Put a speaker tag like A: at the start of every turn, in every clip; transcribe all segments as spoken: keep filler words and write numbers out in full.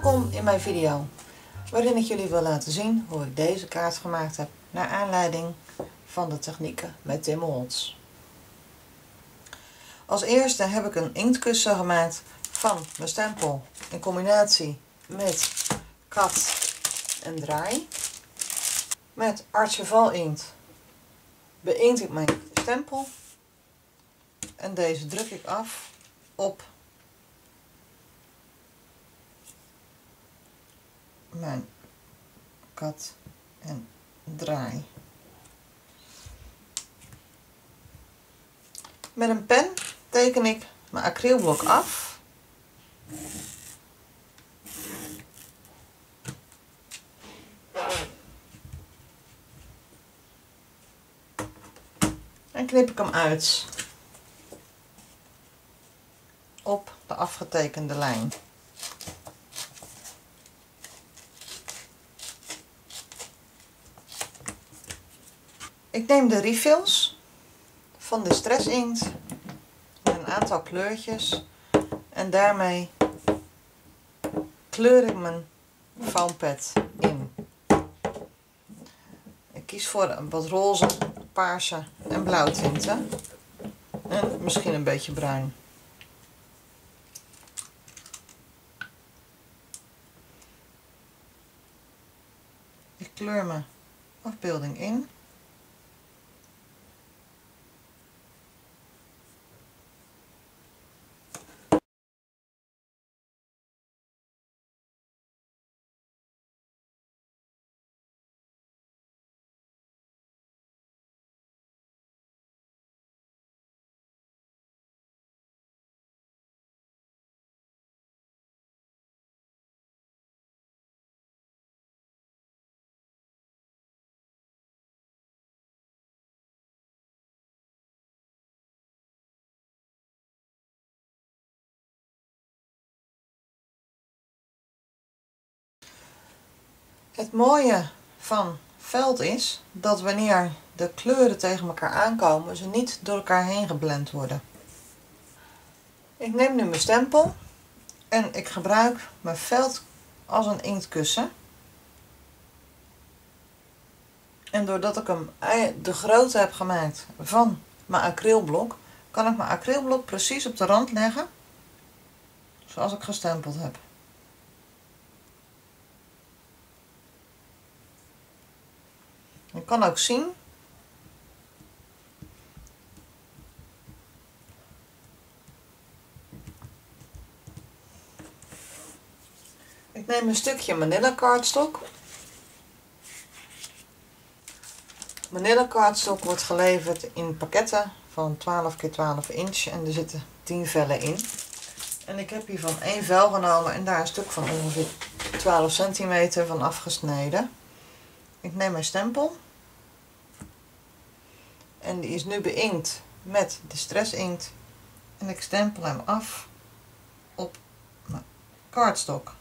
A: Welkom in mijn video, waarin ik jullie wil laten zien hoe ik deze kaart gemaakt heb naar aanleiding van de technieken met Tim Holtz. Als eerste heb ik een inktkussen gemaakt van mijn stempel in combinatie met kat en draai. Met Archival inkt beïnkt ik mijn stempel en deze druk ik af op mijn kat en draai. Met een pen teken ik mijn acrylblok af. En knip ik hem uit op de afgetekende lijn. Ik neem de refills van de stress inkt met een aantal kleurtjes en daarmee kleur ik mijn foampad in. Ik kies voor een wat roze, paarse en blauw tinten en misschien een beetje bruin. Ik kleur mijn afbeelding in. Het mooie van veld is dat wanneer de kleuren tegen elkaar aankomen, ze niet door elkaar heen geblend worden. Ik neem nu mijn stempel en ik gebruik mijn veld als een inktkussen. En doordat ik hem de grootte heb gemaakt van mijn acrylblok, kan ik mijn acrylblok precies op de rand leggen, zoals ik gestempeld heb. Je kan ook zien ik neem een stukje manila cardstock. Manila cardstock wordt geleverd in pakketten van twaalf keer twaalf inch en er zitten tien vellen in. En ik heb hiervan één vel genomen en daar een stuk van ongeveer twaalf centimeter van afgesneden. Ik neem mijn stempel en die is nu beïnkt met de stress inkt en ik stempel hem af op mijn cardstock.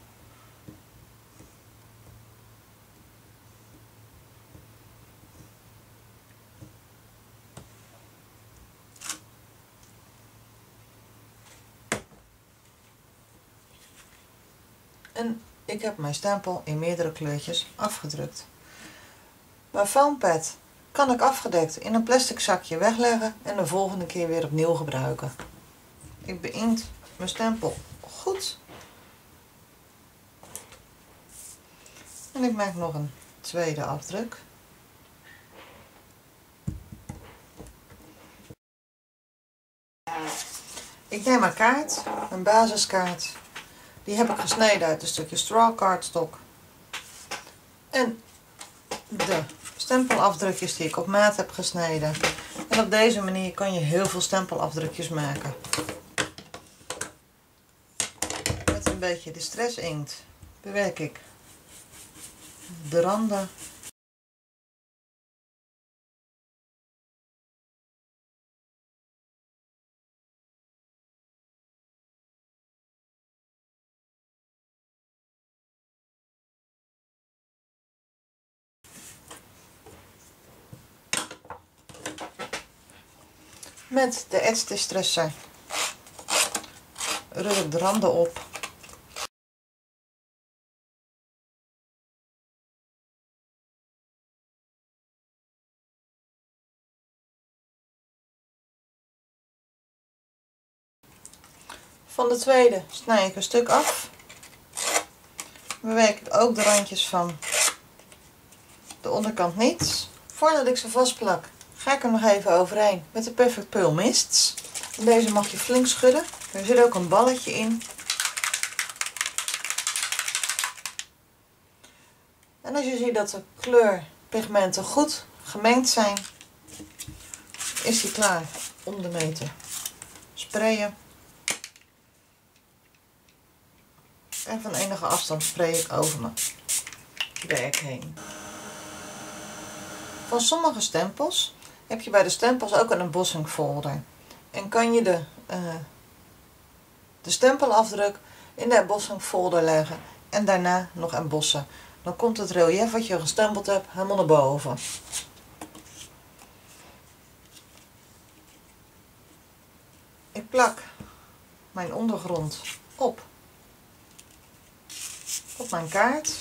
A: En ik heb mijn stempel in meerdere kleurtjes afgedrukt. Mijn foampad kan ik afgedekt in een plastic zakje wegleggen en de volgende keer weer opnieuw gebruiken. Ik beïnkt mijn stempel goed. En ik maak nog een tweede afdruk. Ik neem een kaart, een basiskaart. Die heb ik gesneden uit een stukje straw cardstock. En de stempelafdrukjes die ik op maat heb gesneden. En op deze manier kan je heel veel stempelafdrukjes maken. Met een beetje de stress inkt bewerk ik de randen. Met de Edge Distresser ruk ik de randen op Van de tweede snij ik een stuk af. Bewerk ik ook de randjes van de onderkant niet. Voordat ik ze vastplak, ga ik er nog even overheen met de Perfect Pearl Mists. Deze mag je flink schudden. Er zit ook een balletje in. En als je ziet dat de kleurpigmenten goed gemengd zijn, is die klaar om ermee te sprayen. En van enige afstand spray ik over mijn werk heen. Van sommige stempels heb je bij de stempels ook een embossing folder. En kan je de, uh, de stempelafdruk in de embossing folder leggen en daarna nog embossen. Dan komt het relief wat je gestempeld hebt helemaal naar boven. Ik plak mijn ondergrond op, op mijn kaart.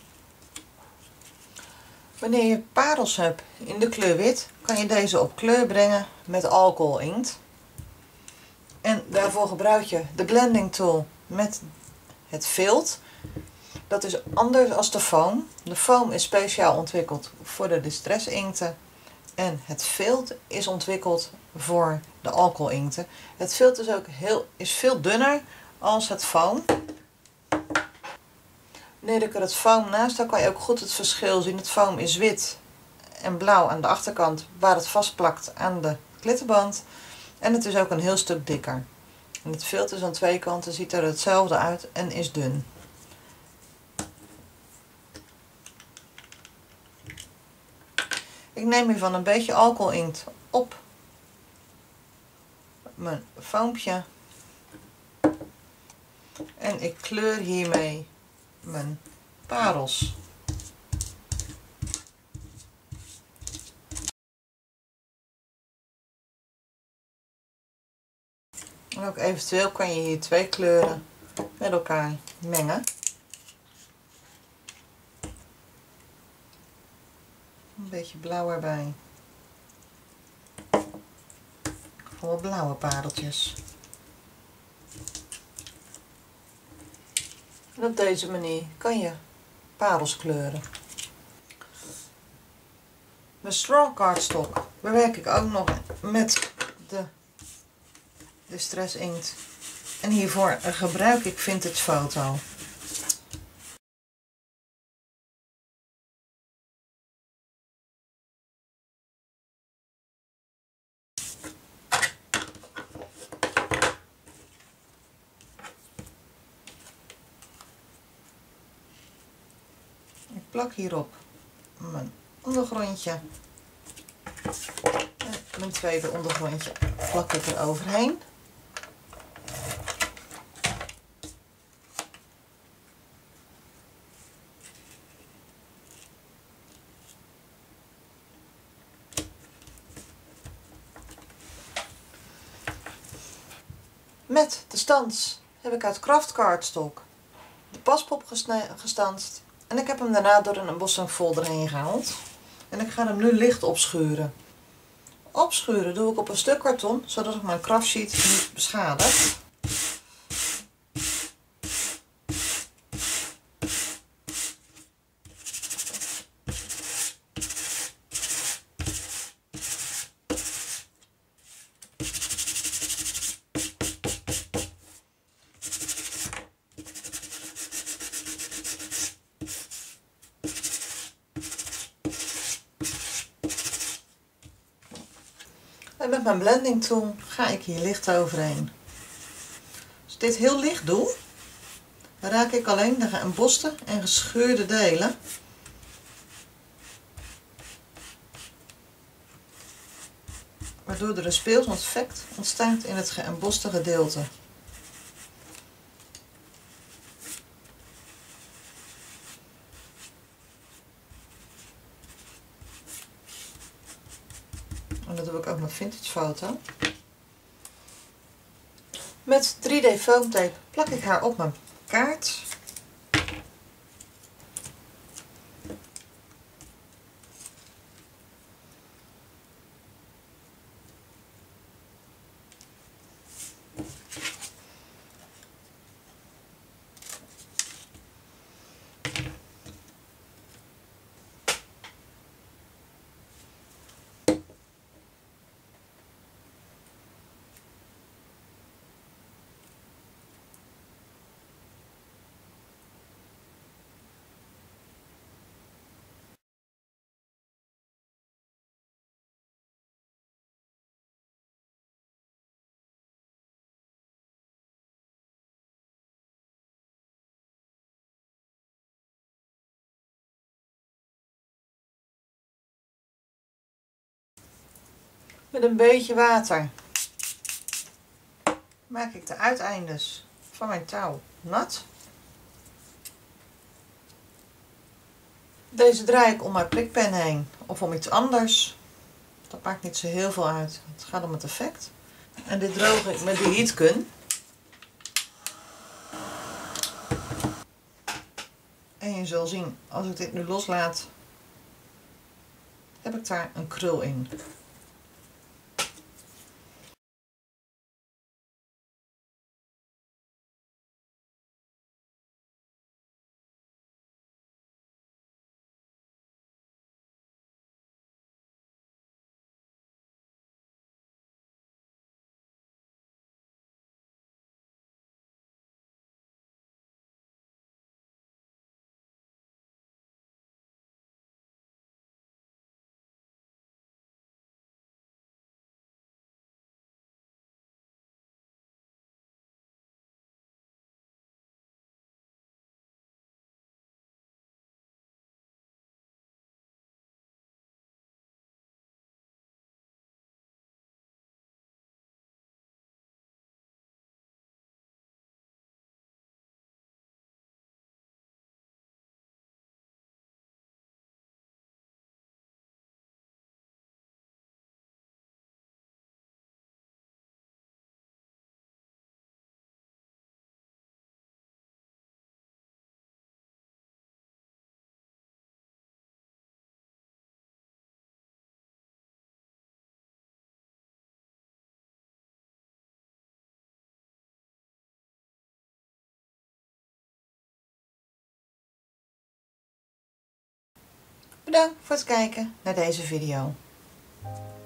A: Wanneer je parels hebt in de kleur wit, kan je deze op kleur brengen met alcohol inkt. En daarvoor gebruik je de blending tool met het vilt. Dat is anders dan de foam. De foam is speciaal ontwikkeld voor de distress inkten. En het vilt is ontwikkeld voor de alcohol inkten. Het vilt is ook heel, is veel dunner als het foam. Wanneer ik er het foam naast heb, kan je ook goed het verschil zien. Het foam is wit en blauw aan de achterkant waar het vastplakt aan de klittenband. En het is ook een heel stuk dikker. En het vilt is aan twee kanten, ziet er hetzelfde uit en is dun. Ik neem hiervan een beetje alcohol inkt op mijn foampje. En ik kleur hiermee mijn parels. En ook eventueel kan je hier twee kleuren met elkaar mengen. Een beetje blauw erbij. Voor blauwe pareltjes. En op deze manier kan je parels kleuren. Mijn straw cardstock bewerk ik ook nog met de Distress inkt. En hiervoor gebruik ik Vintage Photo. Ik plak hierop mijn ondergrondje. En mijn tweede ondergrondje plak ik er overheen. Met de stans heb ik uit Craft Cardstock de paspop gestanst. En ik heb hem daarna door een embossing folder heen gehaald. En ik ga hem nu licht opschuren. Opschuren doe ik op een stuk karton, zodat ik mijn kraftsheet niet beschadig. En met mijn blending tool ga ik hier licht overheen. Als ik dit heel licht doe, dan raak ik alleen de geëmboste en gescheurde delen. Waardoor er een speels effect ontstaat in het geëmboste gedeelte. En dat doe ik ook met Vintage Photo. Met drie D foamtape plak ik haar op mijn kaart. Met een beetje water maak ik de uiteindes van mijn touw nat. Deze draai ik om mijn prikpen heen of om iets anders. Dat maakt niet zo heel veel uit. Het gaat om het effect. En dit droog ik met de heatgun. En je zult zien, als ik dit nu loslaat, heb ik daar een krul in. Bedankt voor het kijken naar deze video.